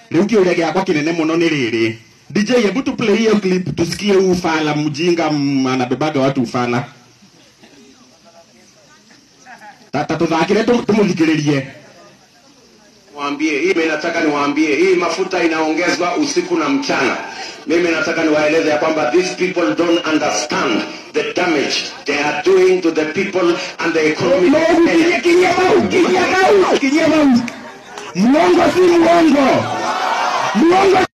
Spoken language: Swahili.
Leo kiurege yakwa kinene muno ni riri. DJ, hebu tu play hiyo clip tusikie ufala mjinga anabebaga watu ufala. Tata tuthakire tumuthikiririe. Niwaambie, mimi nataka niwaambie, hii mafuta inaongezwa usiku na mchana. Mimi nataka niwaeleze ya kwamba these people don't understand the damage they are doing to the people and the economy. Muongo si muongo. Muongo